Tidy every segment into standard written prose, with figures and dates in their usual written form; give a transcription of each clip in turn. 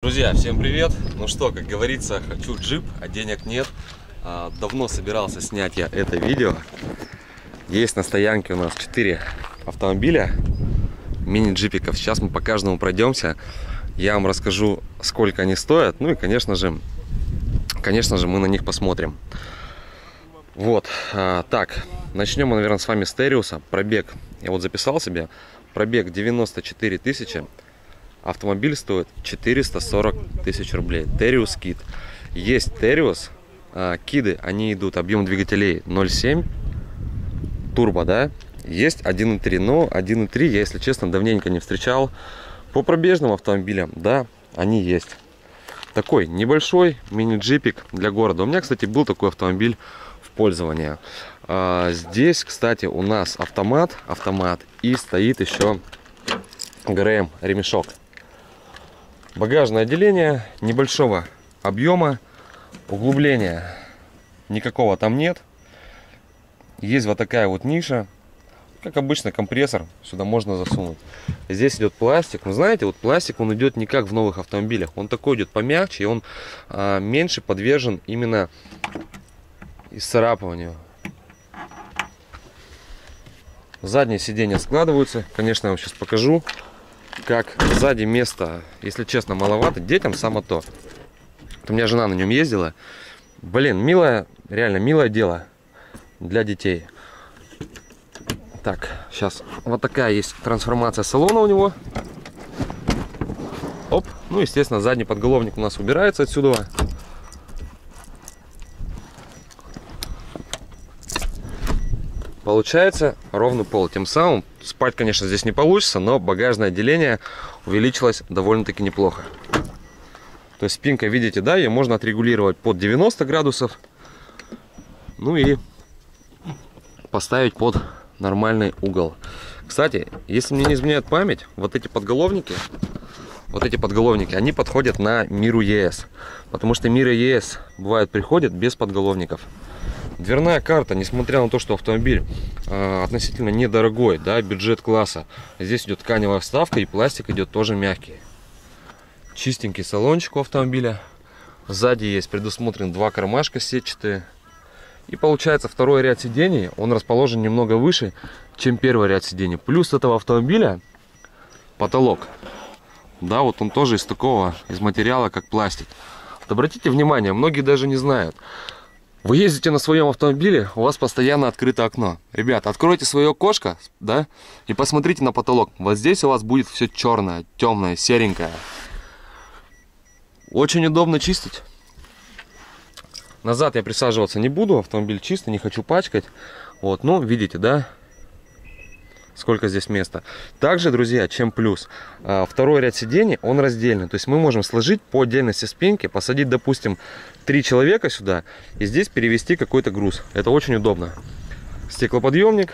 Друзья, всем привет! Ну что, как говорится, хочу джип, а денег нет. Давно собирался снять я это видео. Есть на стоянке у нас 4 автомобиля, мини-джипиков. Сейчас мы по каждому пройдемся. Я вам расскажу, сколько они стоят. Ну и, конечно же, мы на них посмотрим. Вот, так, начнем мы, наверное, с вами с Териуса. Пробег, я вот записал себе, пробег 94 тысячи. Автомобиль стоит 440 тысяч рублей. Териус Кид. Есть Териус. Киды, они идут, объем двигателей 0,7. Турбо, да? Есть 1,3. Но 1,3 я, если честно, давненько не встречал. По пробежным автомобилям, да, они есть. Такой небольшой мини-джипик для города. У меня, кстати, был такой автомобиль в пользовании. Здесь, кстати, у нас автомат. И стоит еще ГРМ ремешок. Багажное отделение небольшого объема, углубления никакого там нет. Есть вот такая вот ниша, как обычно компрессор сюда можно засунуть. Здесь идет пластик. Вы знаете, вот пластик он идет не как в новых автомобилях, он такой идет помягче, и он меньше подвержен именно исцарапыванию. Задние сиденья складываются, конечно, я вам сейчас покажу. Как сзади места, если честно, маловато. Детям само то. У меня жена на нем ездила. Блин, милое, реально милое дело для детей. Так, сейчас вот такая есть трансформация салона у него. Оп, ну естественно задний подголовник у нас убирается отсюда. Получается ровный пол. Тем самым спать, конечно, здесь не получится, но багажное отделение увеличилось довольно-таки неплохо. То есть спинка, видите, да, ее можно отрегулировать под 90 градусов. Ну и поставить под нормальный угол. Кстати, если мне не изменяет память, вот эти подголовники, они подходят на Миру ES. Потому что Мира ES бывает приходит без подголовников. Дверная карта, несмотря на то, что автомобиль относительно недорогой, да, бюджет класса, здесь идет тканевая вставка и пластик идет тоже мягкий. Чистенький салончик у автомобиля. Сзади есть предусмотрен 2 кармашка сетчатые. И получается второй ряд сидений, он расположен немного выше, чем первый ряд сидений. Плюс этого автомобиля потолок. Да, вот он тоже из материала, как пластик. Вот обратите внимание, многие даже не знают. Вы ездите на своем автомобиле, у вас постоянно открыто окно. Ребята, откройте свое окошко, да, и посмотрите на потолок. Вот здесь у вас будет все черное, темное, серенькое. Очень удобно чистить. Назад я присаживаться не буду, автомобиль чистый, не хочу пачкать. Вот, ну, видите, да, сколько здесь места. Также, друзья, чем плюс, второй ряд сидений, он раздельный. То есть мы можем сложить по отдельности спинки, посадить, допустим, 3 человека сюда и здесь перевести какой-то груз. Это очень удобно. Стеклоподъемник.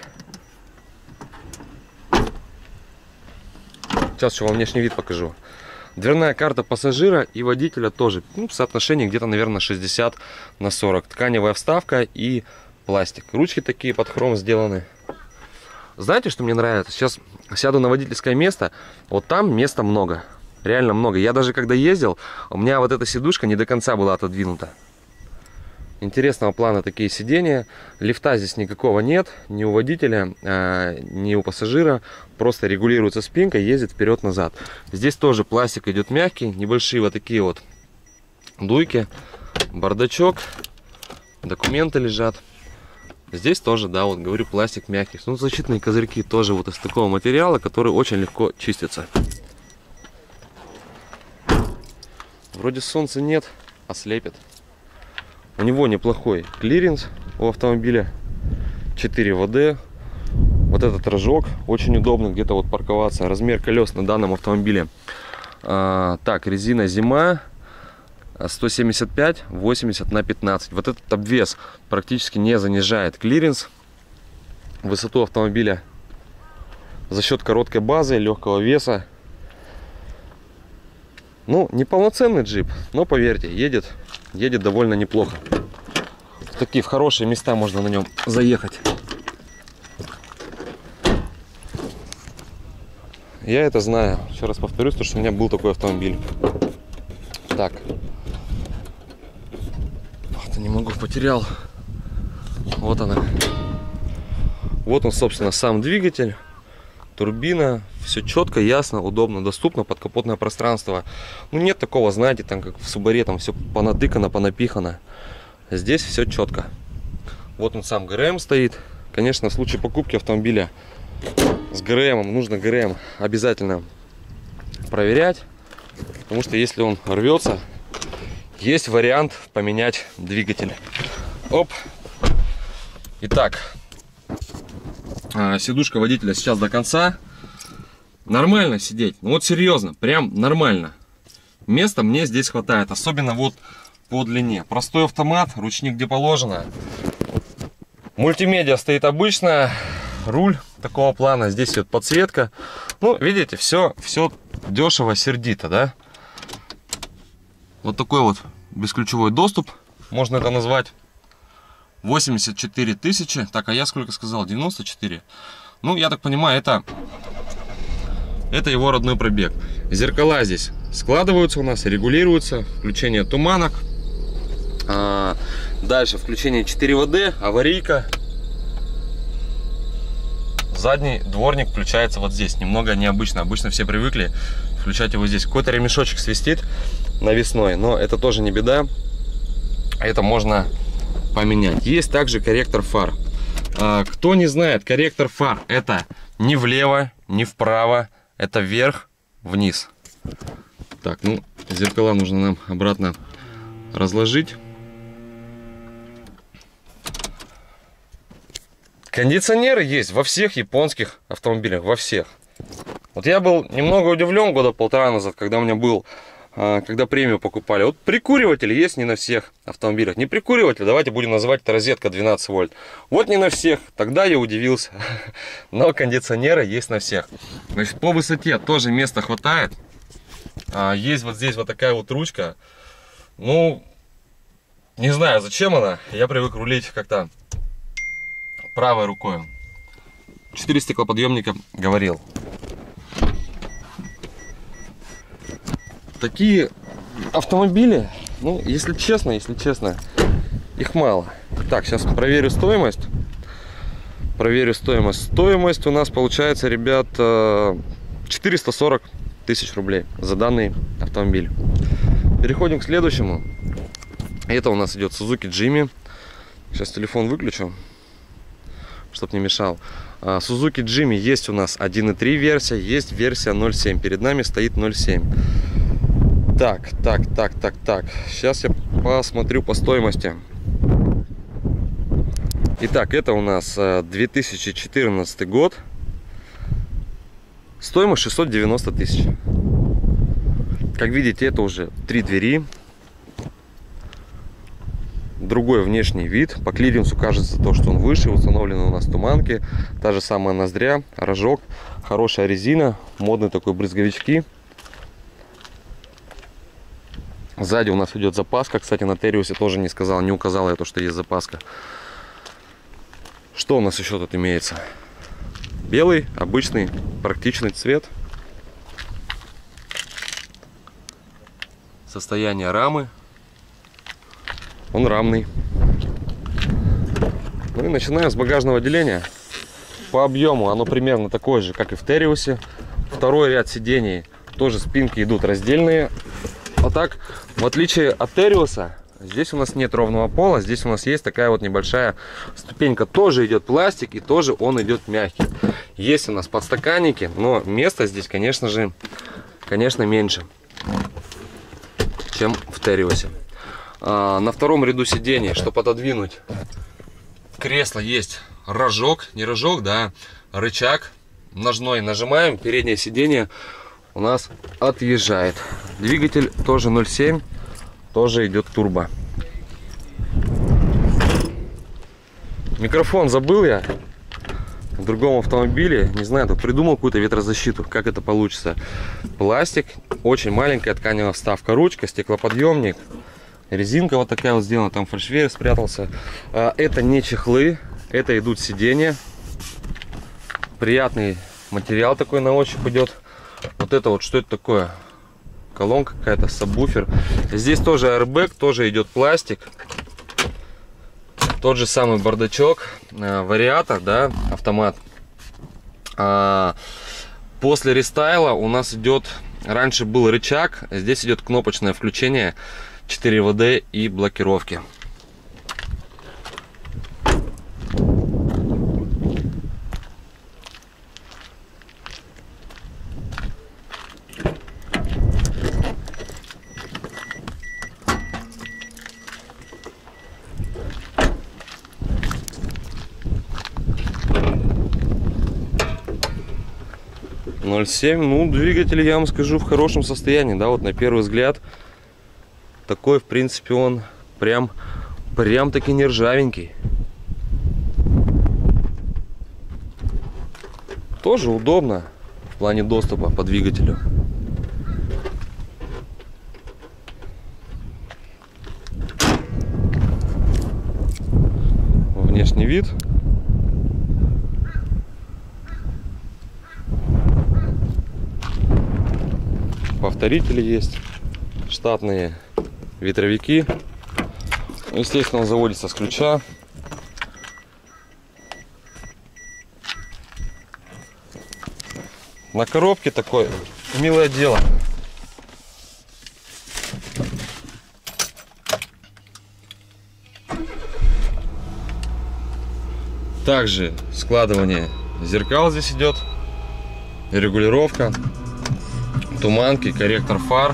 Сейчас еще вам внешний вид покажу. Дверная карта пассажира и водителя тоже. Ну, в соотношении где-то, наверное, 60 на 40. Тканевая вставка и пластик. Ручки такие под хром сделаны. Знаете, что мне нравится? Сейчас сяду на водительское место. Вот там места много. Реально много. Я даже когда ездил, у меня вот эта сидушка не до конца была отодвинута. Интересного плана такие сиденья. Лифта здесь никакого нет. Ни у водителя, ни у пассажира. Просто регулируется спинка, ездит вперед-назад. Здесь тоже пластик идет мягкий. Небольшие вот такие вот дуйки. Бардачок. Документы лежат. Здесь тоже, да, вот говорю, пластик мягкий. Ну, защитные козырьки тоже вот из такого материала, который очень легко чистится. Вроде солнца нет, а слепит. У него неплохой клиренс у автомобиля. 4 ВД. Вот этот рожок очень удобно где-то вот парковаться. Размер колес на данном автомобиле. Так, резина зима. 175/80 на 15. Вот этот обвес практически не занижает клиренс, высоту автомобиля за счет короткой базы, легкого веса. Ну, не полноценный джип, но поверьте, едет довольно неплохо. В хорошие места можно на нем заехать. Я это знаю. Еще раз повторюсь, потому что у меня был такой автомобиль. Так. Вот, не могу, потерял. Вот она. Вот он, собственно, сам двигатель, турбина. Все четко, ясно, удобно, доступно, подкапотное пространство. Ну, нет такого, знаете, там, как в Субаре, там все понатыкано, понапихано. Здесь все четко. Вот он сам ГРМ стоит. Конечно, в случае покупки автомобиля с ГРМ нужно ГРМ обязательно проверять. Потому что если он рвется, есть вариант поменять двигатель. Оп. Итак, сидушка водителя сейчас до конца. Нормально сидеть. Ну вот серьезно, прям нормально. Места мне здесь хватает. Особенно вот по длине. Простой автомат, ручник где положено. Мультимедиа стоит обычно. Руль такого плана. Здесь идет подсветка. Ну, видите, все дешево, сердито, да? Вот такой вот бесключевой доступ. Можно это назвать. 84 тысячи. Так, а я сколько сказал? 94. Ну, я так понимаю, это его родной пробег. Зеркала здесь складываются у нас, регулируются. Включение туманок. Дальше включение 4ВД, аварийка. Задний дворник включается вот здесь. Немного необычно. Обычно все привыкли включать его здесь. Какой-то ремешочек свистит навесной, но это тоже не беда. Это можно поменять. Есть также корректор фар. Кто не знает, корректор фар — это не влево, не вправо, это вверх, вниз. Так, ну, зеркала нужно нам обратно разложить. Кондиционеры есть во всех японских автомобилях, во всех. Вот я был немного удивлен года полтора назад, когда у меня был, когда премию покупали. Вот прикуриватель есть не на всех автомобилях. Не прикуриватель, давайте будем называть это розетка 12 вольт. Вот не на всех, тогда я удивился. Но кондиционеры есть на всех. Значит, по высоте тоже места хватает. Есть вот здесь вот такая вот ручка. Ну, не знаю, зачем она. Я привык рулить как-то правой рукой. 4 стеклоподъемника говорил. Такие автомобили, ну, если честно, их мало. Так, сейчас проверю стоимость. Стоимость у нас получается, ребят, 440 тысяч рублей за данный автомобиль. Переходим к следующему. Это у нас идет Suzuki Jimmy. Сейчас телефон выключу, чтобы не мешал. Suzuki Jimmy есть у нас 1.3 версия, есть версия 0.7. Перед нами стоит 0.7. Так. Сейчас я посмотрю по стоимости. Итак, это у нас 2014 год. Стоимость 690 тысяч. Как видите, это уже 3 двери. Другой внешний вид. По клиренсу кажется то, что он выше. Установлены у нас туманки. Та же самая ноздря, рожок. Хорошая резина. Модные такой брызговички. Сзади у нас идет запаска. Кстати, на Териусе тоже не указал я то, что есть запаска. Что у нас еще тут имеется? Белый, обычный, практичный цвет. Состояние рамы. Он рамный. Ну и начинаем с багажного отделения. По объему оно примерно такое же, как и в Териусе. Второй ряд сидений тоже спинки идут раздельные. А так, в отличие от Териуса, здесь у нас нет ровного пола. Здесь у нас есть такая вот небольшая ступенька. Тоже идет пластик и тоже он идет мягкий. Есть у нас подстаканники, но места здесь, конечно, меньше, чем в Териусе. На втором ряду сидений, чтобы отодвинуть кресло, есть рожок, не рожок, да, рычаг ножной. Нажимаем, переднее сиденье у нас отъезжает. Двигатель тоже 0.7, тоже идет турбо. Микрофон забыл я в другом автомобиле, не знаю, тут придумал какую-то ветрозащиту, как это получится. Пластик, очень маленькая тканевая вставка, ручка, стеклоподъемник, резинка вот такая вот сделана, там фальшвейер спрятался. Это не чехлы, это идут сиденья. Приятный материал такой на ощупь идет. Вот это вот, что это такое? колонка какая-то, сабвуфер. Здесь тоже airbag, тоже идет пластик. Тот же самый бардачок, вариатор, да, автомат. После рестайла у нас идет, раньше был рычаг, здесь идет кнопочное включение, 4 ВД и блокировки. Ну, двигатель, я вам скажу, в хорошем состоянии, да, вот на первый взгляд. Такой, в принципе, он прям таки не ржавенький. Тоже удобно в плане доступа по двигателю. Внешний вид. Повторители есть, штатные ветровики. Естественно, он заводится с ключа. На коробке такое милое дело. Также складывание зеркал здесь идет, регулировка. Туманки, корректор фар.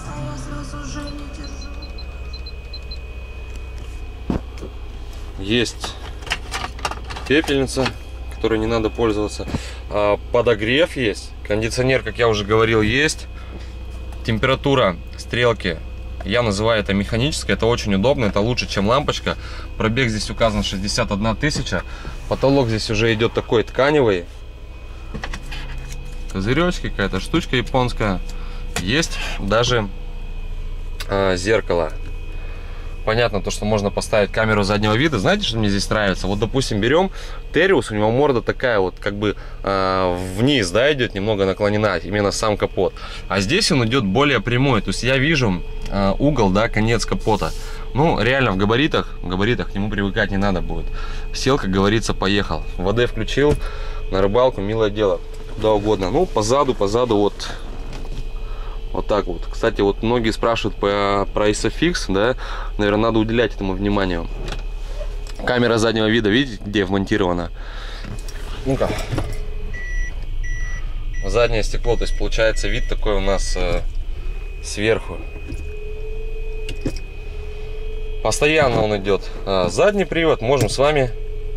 Есть пепельница, которой не надо пользоваться. Подогрев есть. Кондиционер, как я уже говорил, есть. Температура стрелки, я называю это механической. Это очень удобно, это лучше, чем лампочка. Пробег здесь указан 61 тысяча. Потолок здесь уже идет такой тканевый. Козыречки, какая-то штучка японская. Есть даже зеркало. Понятно, то, что можно поставить камеру заднего вида. Знаете, что мне здесь нравится? Вот, допустим, берем Териус, у него морда такая вот, как бы вниз, да, идет, немного наклонена, именно сам капот. А здесь он идет более прямой. То есть я вижу угол, да, конец капота. Ну, реально в габаритах к нему привыкать не надо будет. Сел, как говорится, поехал. ВД включил, на рыбалку, милое дело. Куда угодно. Ну, позаду вот так вот. Кстати, вот многие спрашивают про ISOFIX, да, наверное, надо уделять этому вниманию. Камера заднего вида, видите, где вмонтирована? Ну-ка. Заднее стекло, то есть получается вид такой у нас сверху. Постоянно он идет. Задний привод, можем с вами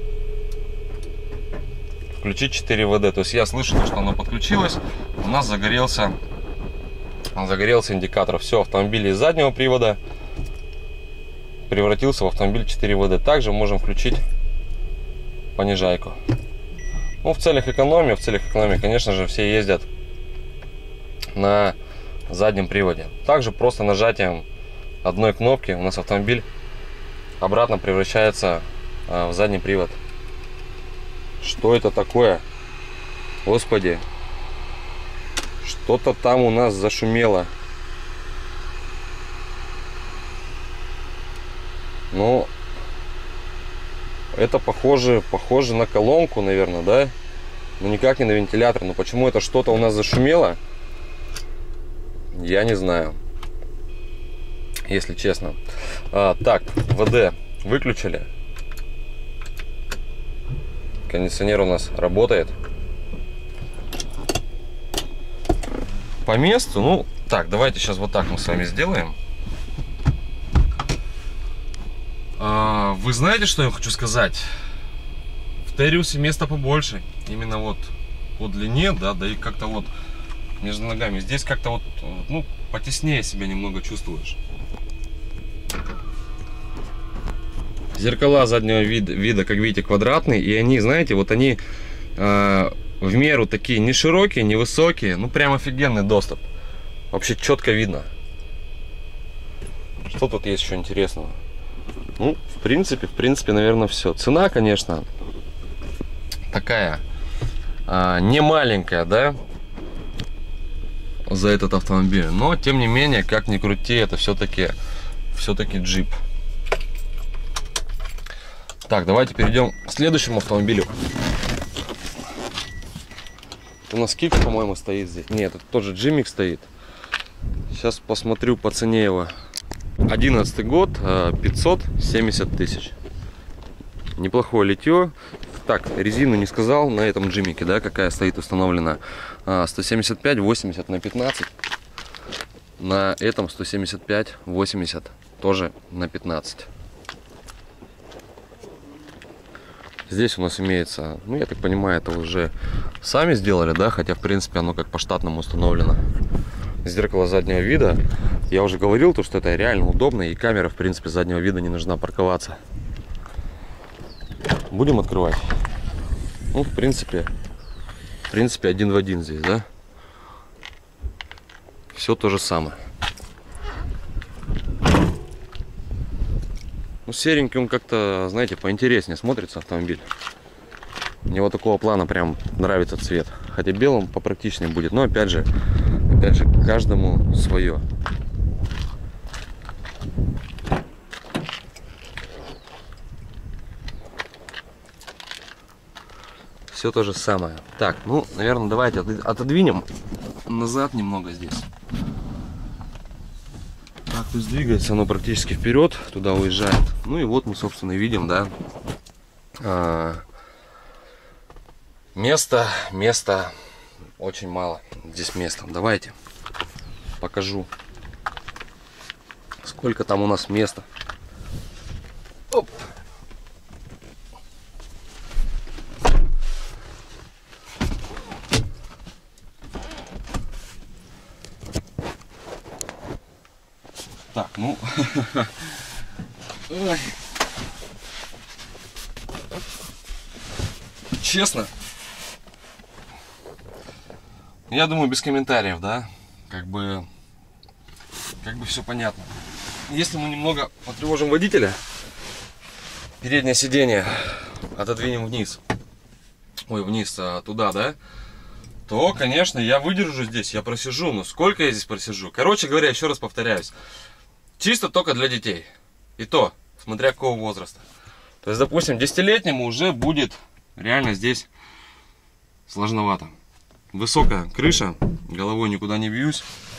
включить 4 ВД. То есть я слышу, что оно подключилось, у нас загорелся индикатор. Все, автомобиль из заднего привода превратился в автомобиль 4 ВД. Также можем включить понижайку. Ну, в целях экономии, конечно же, все ездят на заднем приводе. Также просто нажатием одной кнопки у нас автомобиль обратно превращается в задний привод. Что это такое? Господи, что-то там у нас зашумело. Ну, это похоже на колонку, наверное, да? Но никак не на вентилятор. Но почему это что-то у нас зашумело, я не знаю, если честно. Так, ВД выключили. Кондиционер у нас работает. По месту, ну, так, давайте сейчас вот так мы с вами сделаем. Вы знаете, что я хочу сказать? В Териусе места побольше. Именно вот по длине, да и как-то вот между ногами. Здесь как-то вот, ну, потеснее себя немного чувствуешь. Зеркала заднего вида, как видите, квадратные. И они, знаете, вот они в меру такие не широкие, не высокие. Ну, прям офигенный доступ. Вообще четко видно. Что тут есть еще интересного? Ну, в принципе, наверное, все. Цена, конечно, такая не маленькая, да. за этот автомобиль. Но, тем не менее, как ни крути, это все-таки джип. Так, давайте перейдем к следующему автомобилю. У нас Kicks, по-моему, стоит здесь. Нет, это тоже Jimix стоит. Сейчас посмотрю по цене его. 11 год, 570 тысяч. Неплохое литье. Так, резину не сказал на этом Джимике, да, какая стоит установлена. 175, 80 на 15. На этом 175, 80 тоже на 15. Здесь у нас имеется, ну, я так понимаю, это уже сами сделали, да, хотя в принципе оно как по штатному установлено. Зеркало заднего вида. Я уже говорил, что это реально удобно, и камера, в принципе, заднего вида не нужна парковаться. Будем открывать. Ну, в принципе, один в один здесь, да? Все то же самое. Ну, серенький он как-то, знаете, поинтереснее смотрится автомобиль. Мне вот такого плана прям нравится цвет. Хотя белым попрактичнее будет, но опять же, каждому свое. Все то же самое. Так, ну, наверное, давайте отодвинем назад немного здесь. Так, то есть двигается оно практически вперед, туда уезжает. Ну и вот мы, собственно, видим, да, места очень мало. Здесь места. Давайте покажу, сколько там у нас места. Оп. Так, ну, честно, я думаю, без комментариев, да, как бы все понятно. Если мы немного потревожим водителя, переднее сиденье отодвинем вниз, туда, да, то, конечно, я выдержу здесь, я просижу, но сколько я здесь просижу? Короче говоря, еще раз повторяюсь, чисто только для детей, и то, смотря какого возраста. То есть, допустим, 10-летнему уже будет реально здесь сложновато. Высокая крыша, головой никуда не бьюсь.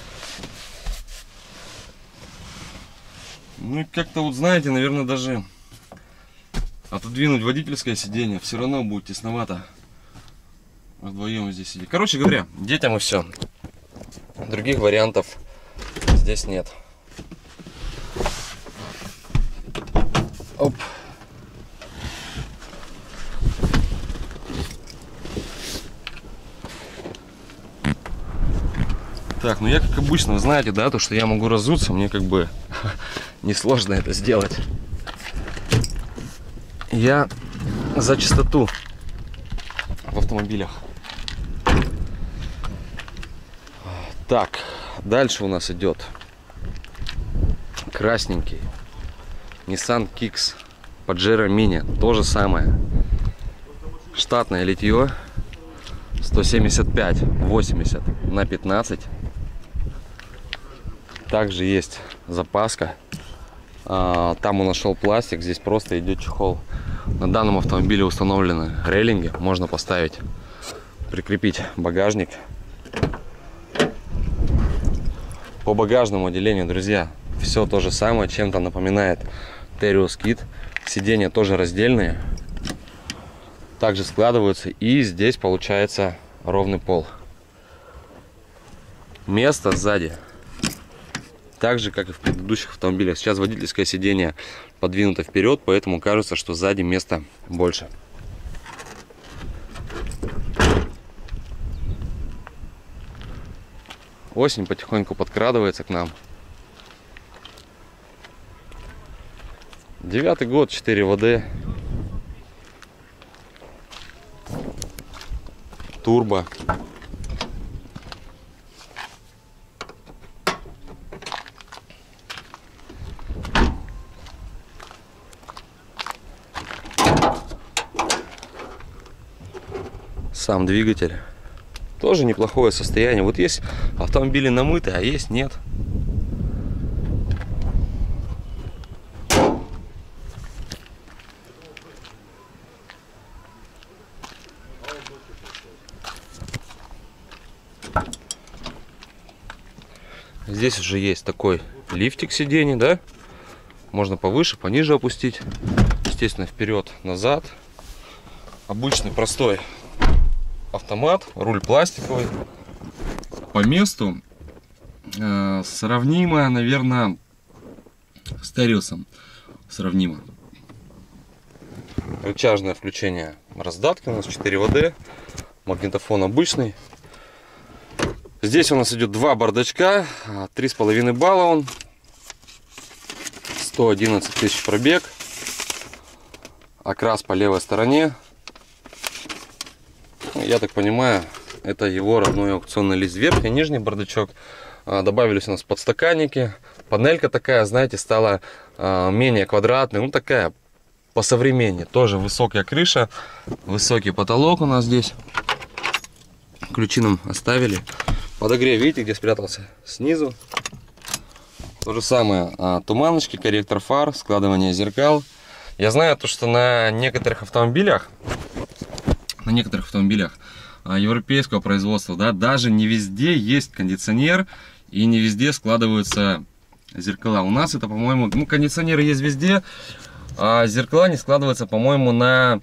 Ну и как-то вот, знаете, наверное, даже отодвинуть водительское сиденье все равно будет тесновато. Вдвоем здесь сидеть. Короче говоря, детям и все. Других вариантов здесь нет. Оп. Так, ну я как обычно, вы знаете, да, то, что я могу разуться, мне как бы несложно это сделать. Я за чистоту в автомобилях. Так, дальше у нас идет красненький Nissan Kicks Pajero Mini. То же самое. Штатное литье. 175/80 на 15. Также есть запаска. Там он нашел пластик. Здесь просто идет чехол. На данном автомобиле установлены рейлинги. Можно поставить, прикрепить багажник. По багажному отделению, друзья, все то же самое. Чем-то напоминает Terios Kit. Сиденья тоже раздельные. Также складываются. И здесь получается ровный пол. Место сзади так же, как и в предыдущих автомобилях. Сейчас водительское сиденье подвинуто вперед, поэтому кажется, что сзади места больше. Осень потихоньку подкрадывается к нам. 9-й год, 4 ВД. Турбо. Сам двигатель. Тоже неплохое состояние. Вот есть автомобили намытые, а есть нет. Здесь уже есть такой лифтик сидений, да? Можно повыше, пониже опустить. Естественно, вперед, назад. Обычный простой автомат, руль пластиковый. По месту сравнимо, наверное, с Териусом. Сравнимо. Рычажное включение раздатки у нас 4 ВД. Магнитофон обычный. Здесь у нас идет два бардачка, 3,5 балла он, 111 тысяч пробег, окрас по левой стороне. Я так понимаю, это его родной аукционный лист. Верхний и нижний бардачок. Добавились у нас подстаканники. Панелька такая, знаете, стала менее квадратной, ну такая посовременнее. Тоже высокая крыша, высокий потолок у нас здесь. Ключи нам оставили. Подогрев, видите, где спрятался? Снизу. То же самое. Туманочки, корректор фар, складывание зеркал. Я знаю, то, что на некоторых автомобилях европейского производства, да, даже не везде есть кондиционер и не везде складываются зеркала. У нас это, по-моему, ну, кондиционеры есть везде, а зеркала не складываются, по-моему, на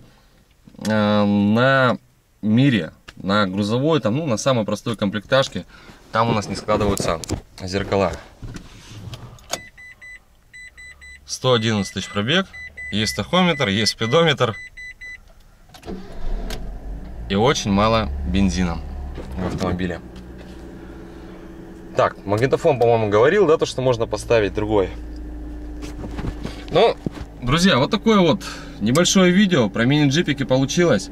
Мире. На грузовой, там, ну, на самой простой комплектажке, там у нас не складываются зеркала. 111 тысяч пробег, есть тахометр, есть спидометр и очень мало бензина в автомобиле. Так, магнитофон, по-моему, говорил, да, то, что можно поставить другой. Ну, друзья, вот такое вот небольшое видео про мини-джипики получилось.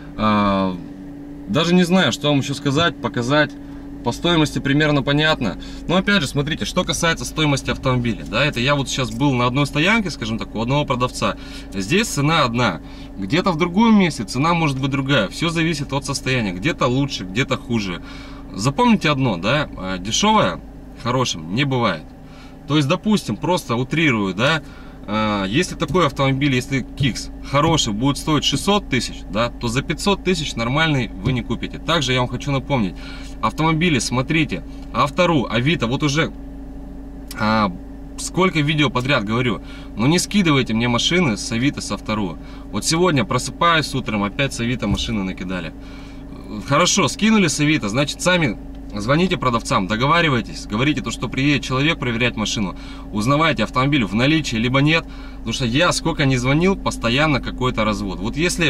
Даже не знаю, что вам еще сказать, показать. По стоимости примерно понятно. Но опять же, смотрите, что касается стоимости автомобиля. Да, это я вот сейчас был на одной стоянке, скажем так, у одного продавца. Здесь цена одна. Где-то в другом месте цена может быть другая. Все зависит от состояния. Где-то лучше, где-то хуже. Запомните одно, да, дешевое хорошим не бывает. То есть, допустим, просто утрирую, да, если такой автомобиль, если Kicks хороший будет стоить 600 тысяч, да, то за 500 тысяч нормальный вы не купите. Также я вам хочу напомнить, автомобили, смотрите, Автору, Авито, вот уже сколько видео подряд говорю, но не скидывайте мне машины с Авито, с Автору. Вот сегодня просыпаюсь утром, опять с Авито машины накидали. Хорошо, скинули с Авито, значит, сами звоните продавцам, договаривайтесь, говорите то, что приедет человек проверять машину, узнавайте, автомобиль в наличии либо нет, потому что я сколько не звонил, постоянно какой-то развод. Вот если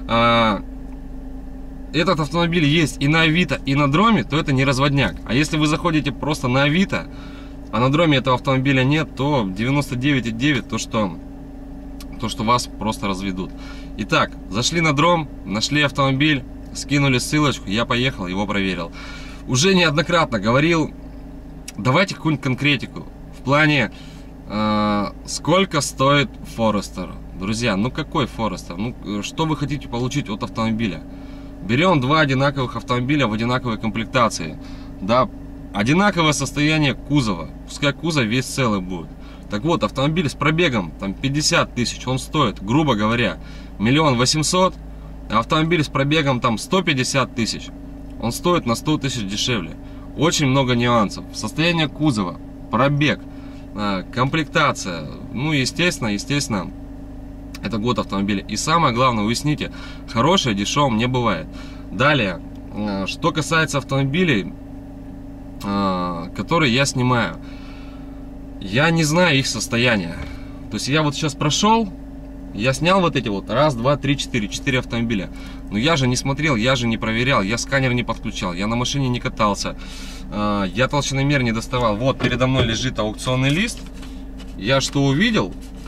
этот автомобиль есть и на Авито, и на Дроме, то это не разводняк. А если вы заходите просто на Авито, а на Дроме этого автомобиля нет, то 99,9 то, что вас просто разведут. Итак, зашли на Дром, нашли автомобиль, скинули ссылочку, я поехал, его проверил. Уже неоднократно говорил, давайте какую-нибудь конкретику в плане, сколько стоит Форестер. Друзья, ну какой Форестер? Ну, что вы хотите получить от автомобиля? Берем два одинаковых автомобиля в одинаковой комплектации. Да, одинаковое состояние кузова. Пускай кузов весь целый будет. Так вот, автомобиль с пробегом там 50 тысяч, он стоит, грубо говоря, 1 800 000. А автомобиль с пробегом там 150 тысяч. Он стоит на 100 тысяч дешевле. Очень много нюансов. Состояние кузова, пробег, комплектация. Ну, естественно, это год автомобиля. И самое главное, уясните, хорошее дешевым не бывает. Далее, что касается автомобилей, которые я снимаю, я не знаю их состояние. То есть я вот сейчас прошел, я снял вот эти вот 1, 2, 3, 4 автомобиля. Но я же не смотрел, я же не проверял, я сканер не подключал, я на машине не катался, я толщиномер не доставал. Вот передо мной лежит аукционный лист. Я что увидел,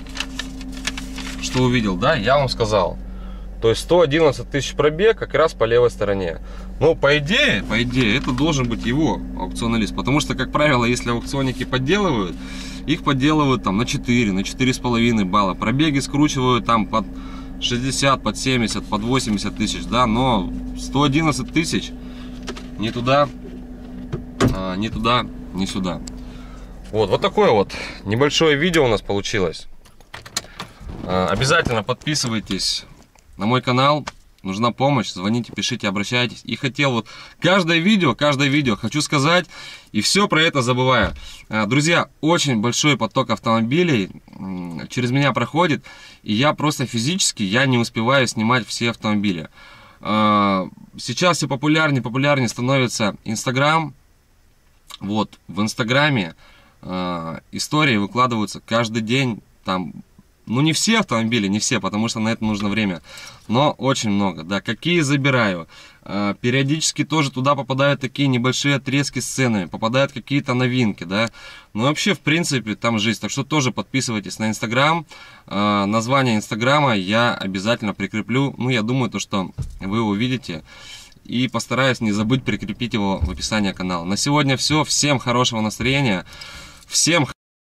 да, я вам сказал. То есть 111 тысяч пробег как раз по левой стороне. Но по идее, это должен быть его аукционный лист. Потому что, как правило, если аукционники подделывают, их подделывают там на 4, на 4,5 балла. Пробеги скручивают там под 60, под 70, под 80 тысяч, да. Но 111 тысяч ни туда, ни туда, ни сюда. Вот такое вот небольшое видео у нас получилось. Обязательно подписывайтесь на мой канал. Нужна помощь, звоните, пишите, обращайтесь. И хотел вот каждое видео хочу сказать, и все про это забываю. Друзья, очень большой поток автомобилей через меня проходит, и я просто физически не успеваю снимать все автомобили. Сейчас все популярнее становится Инстаграм. Вот, в Инстаграме истории выкладываются каждый день, там, ну не все автомобили, не все, потому что на это нужно время, но очень много, да, какие забираю. Периодически тоже туда попадают такие небольшие отрезки с ценами, попадают какие-то новинки, да. Ну вообще, в принципе, там жизнь, так что тоже подписывайтесь на Инстаграм. Название Инстаграма я обязательно прикреплю, ну я думаю, то, что вы увидите. И постараюсь не забыть прикрепить его в описании канала. На сегодня все, всем хорошего настроения, всем